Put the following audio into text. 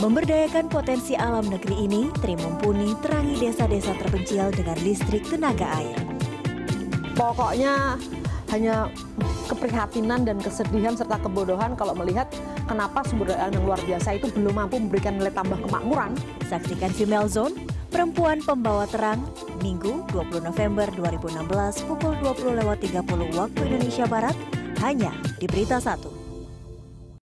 Memberdayakan potensi alam negeri ini, Tri Mumpuni terangi desa-desa terpencil dengan listrik tenaga air. Pokoknya hanya keprihatinan dan kesedihan serta kebodohan kalau melihat kenapa sumber daya alam yang luar biasa itu belum mampu memberikan nilai tambah kemakmuran. Saksikan Female Zone, Perempuan Pembawa Terang, Minggu 20 November 2016 pukul 20.30 waktu Indonesia Barat, hanya di Berita 1.